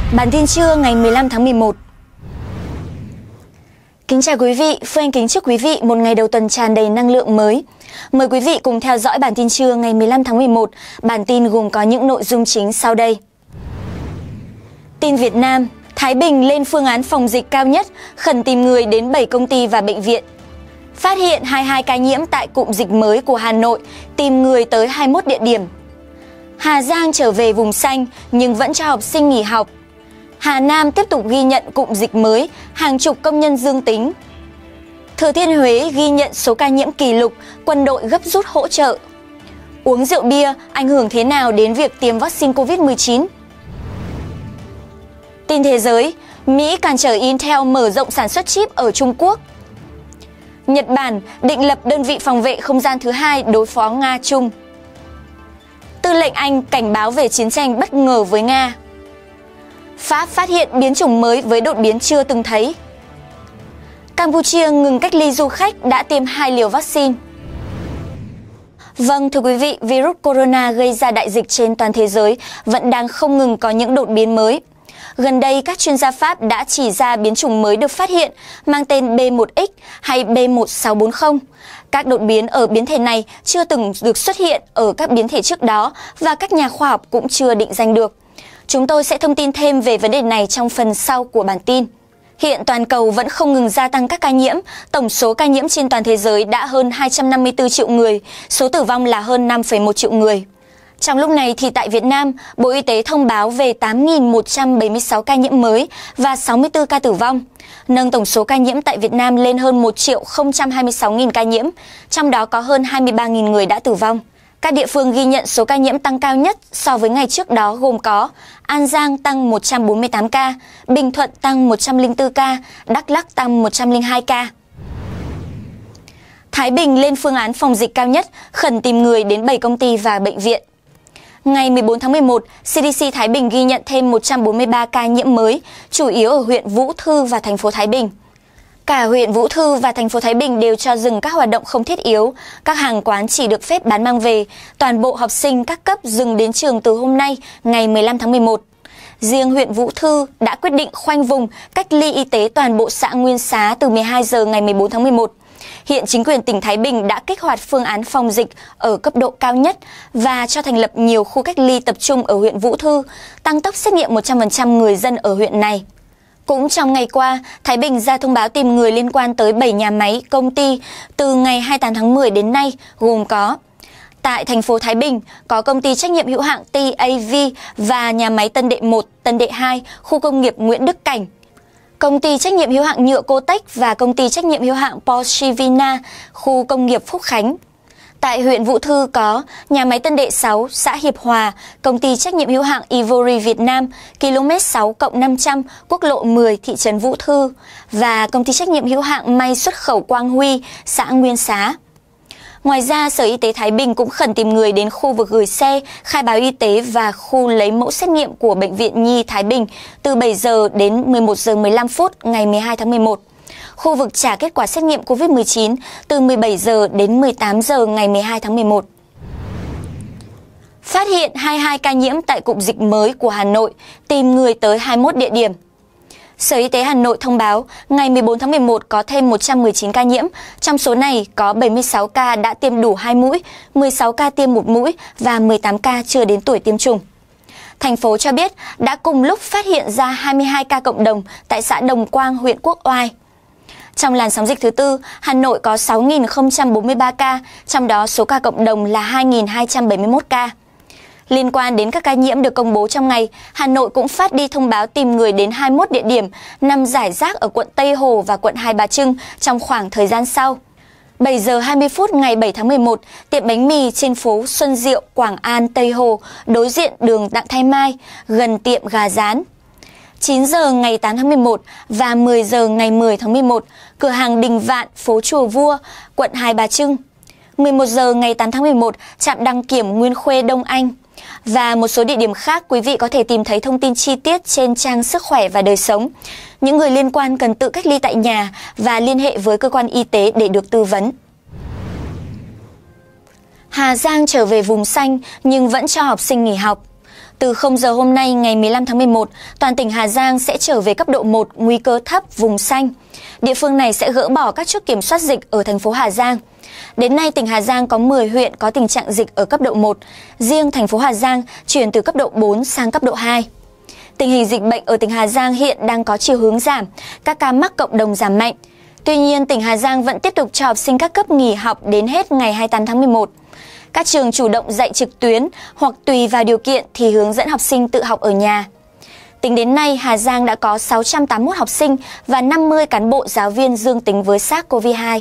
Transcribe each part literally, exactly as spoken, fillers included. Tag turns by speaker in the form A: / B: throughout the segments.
A: Bản tin trưa ngày mười lăm tháng mười một. Kính chào quý vị, Phương Anh kính chúc quý vị một ngày đầu tuần tràn đầy năng lượng mới. Mời quý vị cùng theo dõi bản tin trưa ngày mười lăm tháng mười một. Bản tin gồm có những nội dung chính sau đây. Tin Việt Nam, Thái Bình lên phương án phòng dịch cao nhất, khẩn tìm người đến bảy công ty và bệnh viện. Phát hiện hai mươi hai ca nhiễm tại cụm dịch mới của Hà Nội, tìm người tới hai mươi mốt địa điểm. Hà Giang trở về vùng xanh nhưng vẫn cho học sinh nghỉ học. Hà Nam tiếp tục ghi nhận cụm dịch mới, hàng chục công nhân dương tính. Thừa Thiên Huế ghi nhận số ca nhiễm kỷ lục, quân đội gấp rút hỗ trợ. Uống rượu bia ảnh hưởng thế nào đến việc tiêm vaccine Covid mười chín? Tin thế giới, Mỹ cản trở Intel mở rộng sản xuất chip ở Trung Quốc. Nhật Bản định lập đơn vị phòng vệ không gian thứ hai đối phó Nga-Trung. Tư lệnh Anh cảnh báo về chiến tranh bất ngờ với Nga. Pháp phát hiện biến chủng mới với đột biến chưa từng thấy. Campuchia ngừng cách ly du khách đã tiêm hai liều vaccine. Vâng, thưa quý vị, virus corona gây ra đại dịch trên toàn thế giới vẫn đang không ngừng có những đột biến mới. Gần đây, các chuyên gia Pháp đã chỉ ra biến chủng mới được phát hiện mang tên B một X hay B một sáu bốn không. Các đột biến ở biến thể này chưa từng được xuất hiện ở các biến thể trước đó và các nhà khoa học cũng chưa định danh được. Chúng tôi sẽ thông tin thêm về vấn đề này trong phần sau của bản tin. Hiện toàn cầu vẫn không ngừng gia tăng các ca nhiễm, tổng số ca nhiễm trên toàn thế giới đã hơn hai trăm năm mươi tư triệu người, số tử vong là hơn năm phẩy một triệu người. Trong lúc này thì tại Việt Nam, Bộ Y tế thông báo về tám nghìn một trăm bảy mươi sáu ca nhiễm mới và sáu mươi tư ca tử vong, nâng tổng số ca nhiễm tại Việt Nam lên hơn một triệu không trăm hai mươi sáu nghìn ca nhiễm, trong đó có hơn hai mươi ba nghìn người đã tử vong. Các địa phương ghi nhận số ca nhiễm tăng cao nhất so với ngày trước đó gồm có An Giang tăng một trăm bốn mươi tám ca, Bình Thuận tăng một trăm lẻ bốn ca, Đắk Lắk tăng một trăm lẻ hai ca. Thái Bình lên phương án phòng dịch cao nhất, khẩn tìm người đến bảy công ty và bệnh viện. Ngày mười bốn tháng mười một, xê đê xê Thái Bình ghi nhận thêm một trăm bốn mươi ba ca nhiễm mới, chủ yếu ở huyện Vũ Thư và thành phố Thái Bình. Cả huyện Vũ Thư và thành phố Thái Bình đều cho dừng các hoạt động không thiết yếu, các hàng quán chỉ được phép bán mang về, toàn bộ học sinh các cấp dừng đến trường từ hôm nay, ngày mười lăm tháng mười một. Riêng huyện Vũ Thư đã quyết định khoanh vùng cách ly y tế toàn bộ xã Nguyên Xá từ mười hai giờ ngày mười bốn tháng mười một. Hiện chính quyền tỉnh Thái Bình đã kích hoạt phương án phòng dịch ở cấp độ cao nhất và cho thành lập nhiều khu cách ly tập trung ở huyện Vũ Thư, tăng tốc xét nghiệm một trăm phần trăm người dân ở huyện này. Cũng trong ngày qua, Thái Bình ra thông báo tìm người liên quan tới bảy nhà máy, công ty từ ngày hai mươi tám tháng mười đến nay, gồm có tại thành phố Thái Bình có công ty trách nhiệm hữu hạn tê a vê và nhà máy Tân Đệ một, Tân Đệ hai, khu công nghiệp Nguyễn Đức Cảnh, công ty trách nhiệm hữu hạn nhựa Cotech và công ty trách nhiệm hữu hạn Porschivina, khu công nghiệp Phúc Khánh. Tại huyện Vũ Thư có nhà máy Tân Đệ sáu, xã Hiệp Hòa, công ty trách nhiệm hữu hạn Ivory Việt Nam, ki lô mét sáu cộng năm trăm, quốc lộ mười, thị trấn Vũ Thư và công ty trách nhiệm hữu hạn may xuất khẩu Quang Huy, xã Nguyên Xá. Ngoài ra, Sở Y tế Thái Bình cũng khẩn tìm người đến khu vực gửi xe, khai báo y tế và khu lấy mẫu xét nghiệm của Bệnh viện Nhi Thái Bình từ bảy giờ đến mười một giờ mười lăm phút ngày mười hai tháng mười một. Khu vực trả kết quả xét nghiệm Covid mười chín từ mười bảy giờ đến mười tám giờ ngày mười hai tháng mười một. Phát hiện hai mươi hai ca nhiễm tại cụm dịch mới của Hà Nội, tìm người tới hai mươi mốt địa điểm. Sở Y tế Hà Nội thông báo ngày mười bốn tháng mười một có thêm một trăm mười chín ca nhiễm, trong số này có bảy mươi sáu ca đã tiêm đủ hai mũi, mười sáu ca tiêm một mũi và mười tám ca chưa đến tuổi tiêm chủng. Thành phố cho biết đã cùng lúc phát hiện ra hai mươi hai ca cộng đồng tại xã Đồng Quang, huyện Quốc Oai. Trong làn sóng dịch thứ tư, Hà Nội có sáu nghìn không trăm bốn mươi ba ca, trong đó số ca cộng đồng là hai nghìn hai trăm bảy mươi mốt ca. Liên quan đến các ca nhiễm được công bố trong ngày, Hà Nội cũng phát đi thông báo tìm người đến hai mươi mốt địa điểm nằm rải rác ở quận Tây Hồ và quận Hai Bà Trưng trong khoảng thời gian sau. bảy giờ hai mươi phút ngày bảy tháng mười một, tiệm bánh mì trên phố Xuân Diệu, Quảng An, Tây Hồ, đối diện đường Đặng Thái Mai, gần tiệm gà rán. chín giờ ngày tám tháng mười một và mười giờ ngày mười tháng mười một, cửa hàng Đình Vạn, phố Chùa Vua, quận Hai Bà Trưng. mười một giờ ngày tám tháng mười một, trạm đăng kiểm Nguyên Khuê Đông Anh. Và một số địa điểm khác quý vị có thể tìm thấy thông tin chi tiết trên trang Sức khỏe và đời sống. Những người liên quan cần tự cách ly tại nhà và liên hệ với cơ quan y tế để được tư vấn. Hà Giang trở về vùng xanh nhưng vẫn cho học sinh nghỉ học. Từ không giờ hôm nay ngày mười lăm tháng mười một, toàn tỉnh Hà Giang sẽ trở về cấp độ một, nguy cơ thấp, vùng xanh. Địa phương này sẽ gỡ bỏ các chốt kiểm soát dịch ở thành phố Hà Giang. Đến nay, tỉnh Hà Giang có mười huyện có tình trạng dịch ở cấp độ một. Riêng thành phố Hà Giang chuyển từ cấp độ bốn sang cấp độ hai. Tình hình dịch bệnh ở tỉnh Hà Giang hiện đang có chiều hướng giảm, các ca mắc cộng đồng giảm mạnh. Tuy nhiên, tỉnh Hà Giang vẫn tiếp tục cho học sinh các cấp nghỉ học đến hết ngày hai mươi tám tháng mười một. Các trường chủ động dạy trực tuyến hoặc tùy vào điều kiện thì hướng dẫn học sinh tự học ở nhà. Tính đến nay, Hà Giang đã có sáu trăm tám mươi mốt học sinh và năm mươi cán bộ giáo viên dương tính với SARS-xê o vê hai.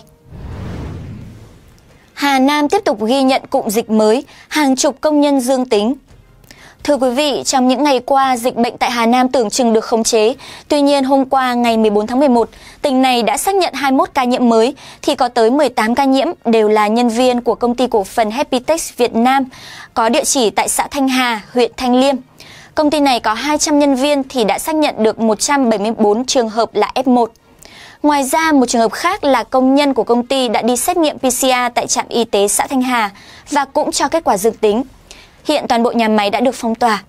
A: Hà Nam tiếp tục ghi nhận cụm dịch mới, hàng chục công nhân dương tính. Thưa quý vị, trong những ngày qua, dịch bệnh tại Hà Nam tưởng chừng được khống chế. Tuy nhiên, hôm qua ngày mười bốn tháng mười một, tỉnh này đã xác nhận hai mươi mốt ca nhiễm mới, thì có tới mười tám ca nhiễm đều là nhân viên của công ty cổ phần Happytech Việt Nam, có địa chỉ tại xã Thanh Hà, huyện Thanh Liêm. Công ty này có hai trăm nhân viên thì đã xác nhận được một trăm bảy mươi bốn trường hợp là ép một. Ngoài ra, một trường hợp khác là công nhân của công ty đã đi xét nghiệm pê xê rờ tại trạm y tế xã Thanh Hà và cũng cho kết quả dương tính. Hiện toàn bộ nhà máy đã được phong tỏa.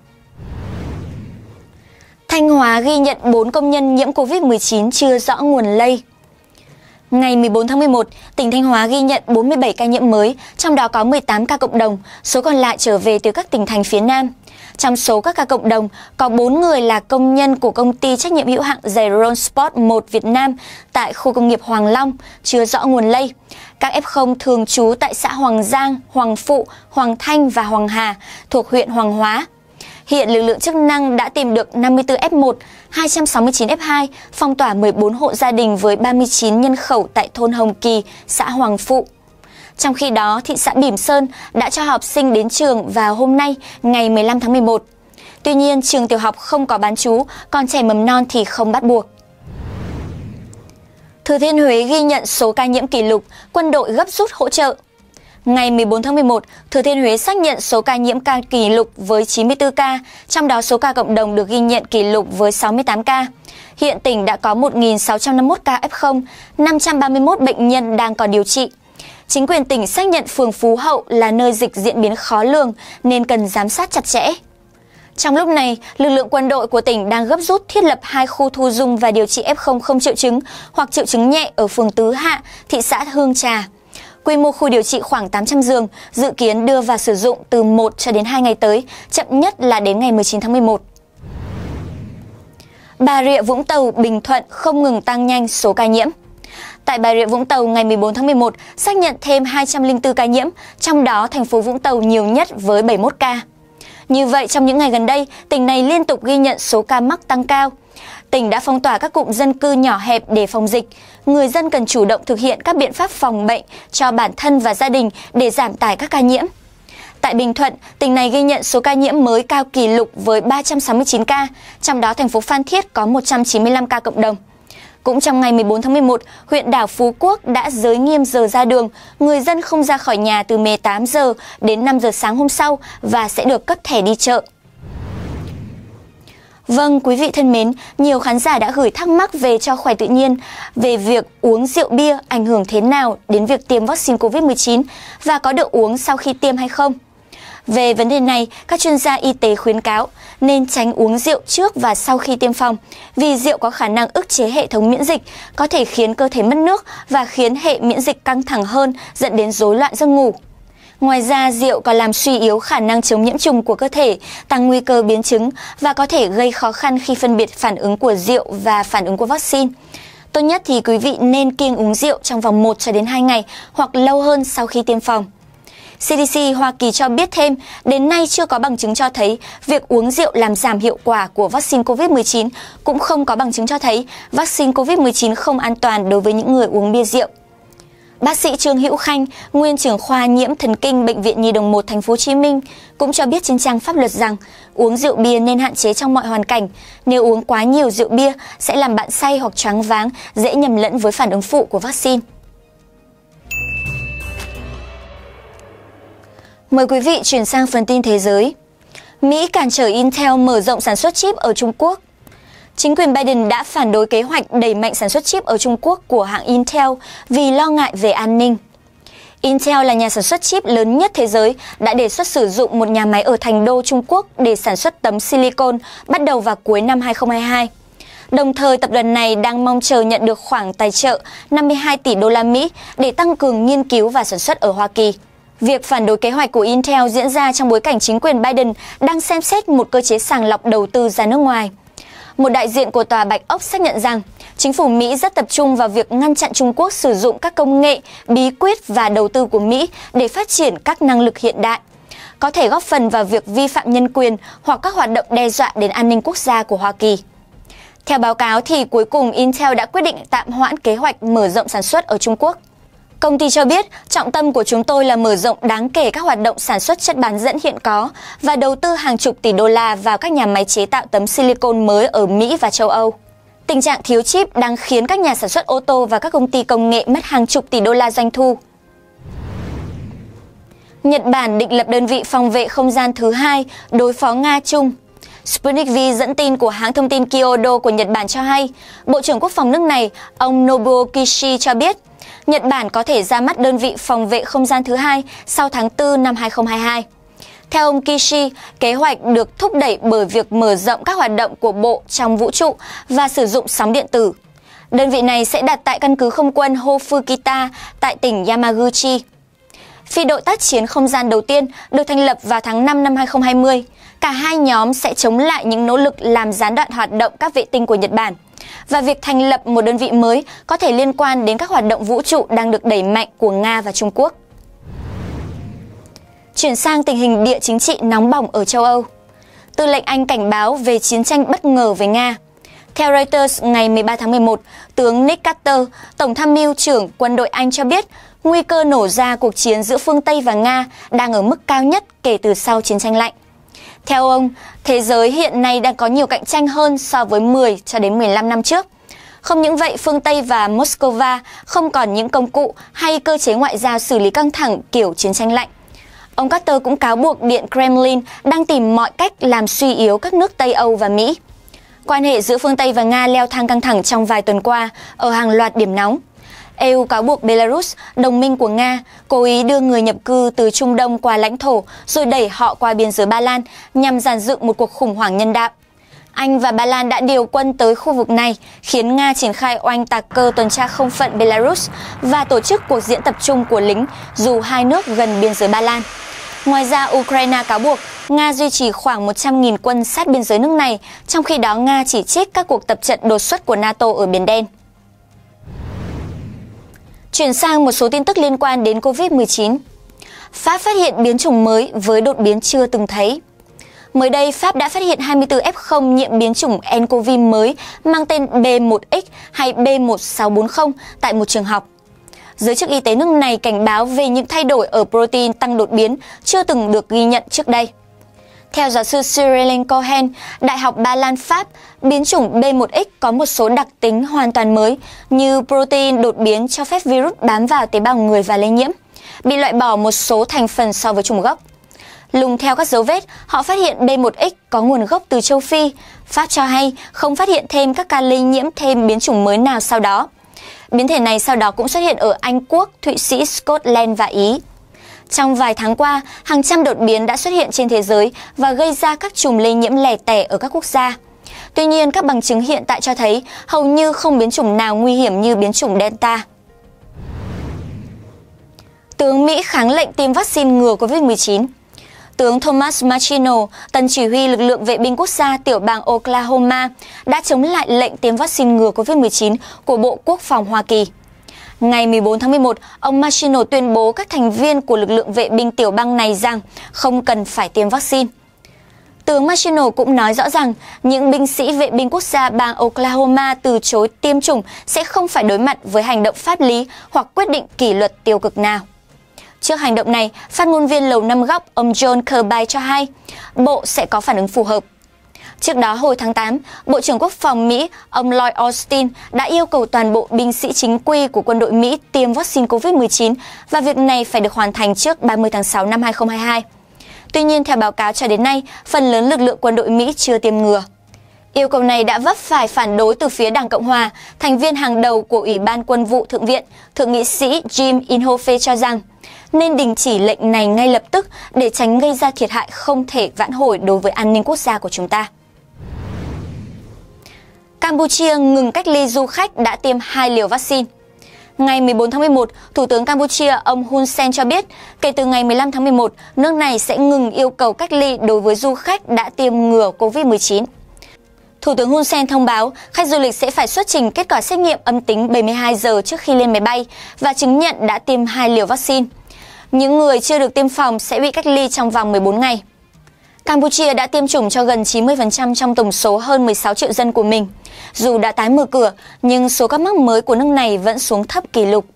A: Thanh Hóa ghi nhận bốn công nhân nhiễm Covid mười chín chưa rõ nguồn lây. Ngày mười bốn tháng mười một, tỉnh Thanh Hóa ghi nhận bốn mươi bảy ca nhiễm mới, trong đó có mười tám ca cộng đồng, số còn lại trở về từ các tỉnh thành phía Nam. Trong số các ca cộng đồng, có bốn người là công nhân của công ty trách nhiệm hữu hạn giày Ron Sport một Việt Nam tại khu công nghiệp Hoàng Long, chưa rõ nguồn lây. Các ép không thường trú tại xã Hoàng Giang, Hoàng Phụ, Hoàng Thanh và Hoàng Hà thuộc huyện Hoàng Hóa. Hiện lực lượng chức năng đã tìm được năm mươi tư ép một, hai trăm sáu mươi chín ép hai, phong tỏa mười bốn hộ gia đình với ba mươi chín nhân khẩu tại thôn Hồng Kỳ, xã Hoàng Phụ. Trong khi đó, thị xã Bỉm Sơn đã cho học sinh đến trường vào hôm nay, ngày mười lăm tháng mười một. Tuy nhiên, trường tiểu học không có bán trú, còn trẻ mầm non thì không bắt buộc. Thừa Thiên Huế ghi nhận số ca nhiễm kỷ lục, quân đội gấp rút hỗ trợ. Ngày mười bốn tháng mười một, Thừa Thiên Huế xác nhận số ca nhiễm ca kỷ lục với chín mươi tư ca, trong đó số ca cộng đồng được ghi nhận kỷ lục với sáu mươi tám ca. Hiện tỉnh đã có một nghìn sáu trăm năm mươi mốt ca ép không, năm trăm ba mươi mốt bệnh nhân đang còn điều trị. Chính quyền tỉnh xác nhận phường Phú Hậu là nơi dịch diễn biến khó lường nên cần giám sát chặt chẽ. Trong lúc này, lực lượng quân đội của tỉnh đang gấp rút thiết lập hai khu thu dung và điều trị ép không không triệu chứng hoặc triệu chứng nhẹ ở phường Tứ Hạ, thị xã Hương Trà. Quy mô khu điều trị khoảng tám trăm giường, dự kiến đưa vào sử dụng từ một cho đến hai ngày tới, chậm nhất là đến ngày mười chín tháng mười một. Bà Rịa Vũng Tàu, Bình Thuận không ngừng tăng nhanh số ca nhiễm. Tại Bà Rịa Vũng Tàu ngày mười bốn tháng mười một xác nhận thêm hai trăm lẻ bốn ca nhiễm, trong đó thành phố Vũng Tàu nhiều nhất với bảy mươi mốt ca. Như vậy, trong những ngày gần đây, tỉnh này liên tục ghi nhận số ca mắc tăng cao. Tỉnh đã phong tỏa các cụm dân cư nhỏ hẹp để phòng dịch. Người dân cần chủ động thực hiện các biện pháp phòng bệnh cho bản thân và gia đình để giảm tải các ca nhiễm. Tại Bình Thuận, tỉnh này ghi nhận số ca nhiễm mới cao kỷ lục với ba trăm sáu mươi chín ca, trong đó thành phố Phan Thiết có một trăm chín mươi lăm ca cộng đồng. Cũng trong ngày mười bốn tháng mười một, huyện đảo Phú Quốc đã giới nghiêm giờ ra đường, người dân không ra khỏi nhà từ mười tám giờ đến năm giờ sáng hôm sau và sẽ được cấp thẻ đi chợ. Vâng, quý vị thân mến, nhiều khán giả đã gửi thắc mắc về Cho Khỏe Tự Nhiên về việc uống rượu bia ảnh hưởng thế nào đến việc tiêm vaccine Covid mười chín và có được uống sau khi tiêm hay không. Về vấn đề này, các chuyên gia y tế khuyến cáo nên tránh uống rượu trước và sau khi tiêm phòng, vì rượu có khả năng ức chế hệ thống miễn dịch, có thể khiến cơ thể mất nước và khiến hệ miễn dịch căng thẳng hơn, dẫn đến rối loạn giấc ngủ. Ngoài ra, rượu còn làm suy yếu khả năng chống nhiễm trùng của cơ thể, tăng nguy cơ biến chứng và có thể gây khó khăn khi phân biệt phản ứng của rượu và phản ứng của vaccine. Tốt nhất thì quý vị nên kiêng uống rượu trong vòng một cho đến hai ngày hoặc lâu hơn sau khi tiêm phòng. xê đê xê Hoa Kỳ cho biết thêm, đến nay chưa có bằng chứng cho thấy việc uống rượu làm giảm hiệu quả của vaccine Covid mười chín, cũng không có bằng chứng cho thấy vaccine Covid mười chín không an toàn đối với những người uống bia rượu. Bác sĩ Trương Hữu Khanh, nguyên trưởng khoa nhiễm thần kinh Bệnh viện Nhi đồng một Thành phố Hồ Chí Minh cũng cho biết trên trang pháp luật rằng uống rượu bia nên hạn chế trong mọi hoàn cảnh. Nếu uống quá nhiều rượu bia sẽ làm bạn say hoặc choáng váng, dễ nhầm lẫn với phản ứng phụ của vaccine. Mời quý vị chuyển sang phần tin thế giới. Mỹ cản trở Intel mở rộng sản xuất chip ở Trung Quốc. Chính quyền Biden đã phản đối kế hoạch đẩy mạnh sản xuất chip ở Trung Quốc của hãng Intel vì lo ngại về an ninh. Intel là nhà sản xuất chip lớn nhất thế giới, đã đề xuất sử dụng một nhà máy ở Thành Đô, Trung Quốc để sản xuất tấm silicon bắt đầu vào cuối năm hai không hai hai. Đồng thời, tập đoàn này đang mong chờ nhận được khoản tài trợ năm mươi hai tỷ đô la Mỹ để tăng cường nghiên cứu và sản xuất ở Hoa Kỳ. Việc phản đối kế hoạch của Intel diễn ra trong bối cảnh chính quyền Biden đang xem xét một cơ chế sàng lọc đầu tư ra nước ngoài. Một đại diện của Tòa Bạch Ốc xác nhận rằng chính phủ Mỹ rất tập trung vào việc ngăn chặn Trung Quốc sử dụng các công nghệ, bí quyết và đầu tư của Mỹ để phát triển các năng lực hiện đại, có thể góp phần vào việc vi phạm nhân quyền hoặc các hoạt động đe dọa đến an ninh quốc gia của Hoa Kỳ. Theo báo cáo thì cuối cùng Intel đã quyết định tạm hoãn kế hoạch mở rộng sản xuất ở Trung Quốc. Công ty cho biết, trọng tâm của chúng tôi là mở rộng đáng kể các hoạt động sản xuất chất bán dẫn hiện có và đầu tư hàng chục tỷ đô la vào các nhà máy chế tạo tấm silicon mới ở Mỹ và châu Âu. Tình trạng thiếu chip đang khiến các nhà sản xuất ô tô và các công ty công nghệ mất hàng chục tỷ đô la doanh thu. Nhật Bản định lập đơn vị phòng vệ không gian thứ hai đối phó Nga chung. Sputnik V dẫn tin của hãng thông tin Kyodo của Nhật Bản cho hay, Bộ trưởng Quốc phòng nước này, ông Nobuo Kishi cho biết, Nhật Bản có thể ra mắt đơn vị phòng vệ không gian thứ hai sau tháng tư năm hai không hai hai. Theo ông Kishi, kế hoạch được thúc đẩy bởi việc mở rộng các hoạt động của Bộ trong vũ trụ và sử dụng sóng điện tử. Đơn vị này sẽ đặt tại căn cứ không quân Hofukita tại tỉnh Yamaguchi. Phi đội tác chiến không gian đầu tiên được thành lập vào tháng năm năm hai không hai không. Cả hai nhóm sẽ chống lại những nỗ lực làm gián đoạn hoạt động các vệ tinh của Nhật Bản. Và việc thành lập một đơn vị mới có thể liên quan đến các hoạt động vũ trụ đang được đẩy mạnh của Nga và Trung Quốc. Chuyển sang tình hình địa chính trị nóng bỏng ở châu Âu. Tư lệnh Anh cảnh báo về chiến tranh bất ngờ với Nga. Theo Reuters ngày mười ba tháng mười một, tướng Nick Carter, Tổng tham mưu trưởng quân đội Anh cho biết nguy cơ nổ ra cuộc chiến giữa phương Tây và Nga đang ở mức cao nhất kể từ sau chiến tranh lạnh. Theo ông, thế giới hiện nay đang có nhiều cạnh tranh hơn so với mười cho đến mười lăm năm trước. Không những vậy, phương Tây và Moscow không còn những công cụ hay cơ chế ngoại giao xử lý căng thẳng kiểu chiến tranh lạnh. Ông Carter cũng cáo buộc Điện Kremlin đang tìm mọi cách làm suy yếu các nước Tây Âu và Mỹ. Quan hệ giữa phương Tây và Nga leo thang căng thẳng trong vài tuần qua ở hàng loạt điểm nóng. e u cáo buộc Belarus, đồng minh của Nga, cố ý đưa người nhập cư từ Trung Đông qua lãnh thổ rồi đẩy họ qua biên giới Ba Lan nhằm dàn dựng một cuộc khủng hoảng nhân đạo. Anh và Ba Lan đã điều quân tới khu vực này, khiến Nga triển khai oanh tạc cơ tuần tra không phận Belarus và tổ chức cuộc diễn tập chung của lính dù hai nước gần biên giới Ba Lan. Ngoài ra, Ukraine cáo buộc Nga duy trì khoảng một trăm nghìn quân sát biên giới nước này, trong khi đó Nga chỉ trích các cuộc tập trận đột xuất của NATO ở Biển Đen. Chuyển sang một số tin tức liên quan đến Covid mười chín. Pháp phát hiện biến chủng mới với đột biến chưa từng thấy. Mới đây, Pháp đã phát hiện hai mươi tư ép không nhiễm biến chủng nCoV mới mang tên B một X hay B một sáu bốn không tại một trường học. Giới chức y tế nước này cảnh báo về những thay đổi ở protein tăng đột biến chưa từng được ghi nhận trước đây. Theo giáo sư Cyril Cohen, Đại học Ba Lan Pháp, biến chủng B một X có một số đặc tính hoàn toàn mới như protein đột biến cho phép virus bám vào tế bào người và lây nhiễm, bị loại bỏ một số thành phần so với chủng gốc. Lùng theo các dấu vết, họ phát hiện B một X có nguồn gốc từ châu Phi. Pháp cho hay không phát hiện thêm các ca lây nhiễm thêm biến chủng mới nào sau đó. Biến thể này sau đó cũng xuất hiện ở Anh Quốc, Thụy Sĩ, Scotland và Ý. Trong vài tháng qua, hàng trăm đột biến đã xuất hiện trên thế giới và gây ra các chùm lây nhiễm lẻ tẻ ở các quốc gia. Tuy nhiên, các bằng chứng hiện tại cho thấy hầu như không biến chủng nào nguy hiểm như biến chủng Delta. Tướng Mỹ kháng lệnh tiêm vaccine ngừa Covid mười chín. Tướng Thomas Machino, tần chỉ huy lực lượng vệ binh quốc gia tiểu bang Oklahoma, đã chống lại lệnh tiêm vaccine ngừa Covid mười chín của Bộ Quốc phòng Hoa Kỳ. Ngày mười bốn tháng mười một, ông Machino tuyên bố các thành viên của lực lượng vệ binh tiểu bang này rằng không cần phải tiêm vaccine. Tướng Machino cũng nói rõ rằng những binh sĩ vệ binh quốc gia bang Oklahoma từ chối tiêm chủng sẽ không phải đối mặt với hành động pháp lý hoặc quyết định kỷ luật tiêu cực nào. Trước hành động này, phát ngôn viên Lầu Năm Góc ông John Kirby cho hay Bộ sẽ có phản ứng phù hợp. Trước đó hồi tháng tám, Bộ trưởng Quốc phòng Mỹ ông Lloyd Austin đã yêu cầu toàn bộ binh sĩ chính quy của quân đội Mỹ tiêm vaccine Covid mười chín và việc này phải được hoàn thành trước ba mươi tháng sáu năm hai không hai hai. Tuy nhiên, theo báo cáo cho đến nay, phần lớn lực lượng quân đội Mỹ chưa tiêm ngừa. Yêu cầu này đã vấp phải phản đối từ phía Đảng Cộng Hòa. Thành viên hàng đầu của Ủy ban Quân vụ Thượng viện, Thượng nghị sĩ Jim Inhofe cho rằng nên đình chỉ lệnh này ngay lập tức để tránh gây ra thiệt hại không thể vãn hồi đối với an ninh quốc gia của chúng ta. Campuchia ngừng cách ly du khách đã tiêm hai liều vaccine. Ngày mười bốn tháng mười một, Thủ tướng Campuchia ông Hun Sen cho biết, kể từ ngày mười lăm tháng mười một, nước này sẽ ngừng yêu cầu cách ly đối với du khách đã tiêm ngừa Covid mười chín. Thủ tướng Hun Sen thông báo khách du lịch sẽ phải xuất trình kết quả xét nghiệm âm tính bảy mươi hai giờ trước khi lên máy bay và chứng nhận đã tiêm hai liều vaccine. Những người chưa được tiêm phòng sẽ bị cách ly trong vòng mười bốn ngày. Campuchia đã tiêm chủng cho gần chín mươi phần trăm trong tổng số hơn mười sáu triệu dân của mình. Dù đã tái mở cửa, nhưng số các mắc mới của nước này vẫn xuống thấp kỷ lục.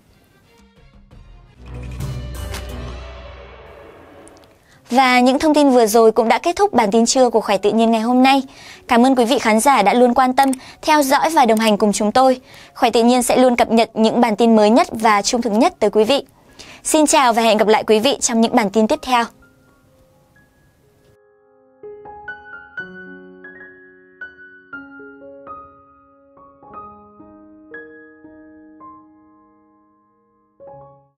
A: Và những thông tin vừa rồi cũng đã kết thúc bản tin trưa của Khỏe Tự Nhiên ngày hôm nay. Cảm ơn quý vị khán giả đã luôn quan tâm, theo dõi và đồng hành cùng chúng tôi. Khỏe Tự Nhiên sẽ luôn cập nhật những bản tin mới nhất và trung thực nhất tới quý vị. Xin chào và hẹn gặp lại quý vị trong những bản tin tiếp theo.